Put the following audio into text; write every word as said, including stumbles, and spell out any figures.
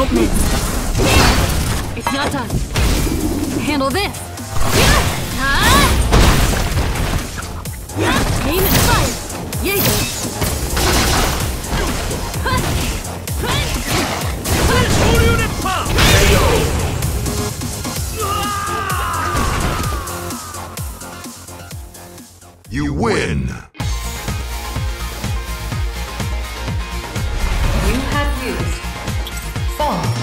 opening. It's not done. Handle this. Aim and fire. Jaeger. You win! You have used Fawn.